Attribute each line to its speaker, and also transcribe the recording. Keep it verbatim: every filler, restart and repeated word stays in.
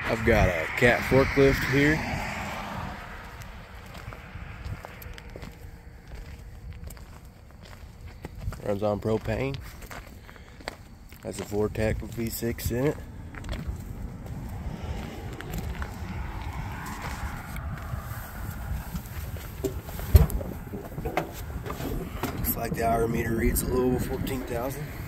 Speaker 1: I've got a cat forklift here. Runs on propane. Has a Vortec V six in it. Looks like the hour meter reads a little over fourteen thousand.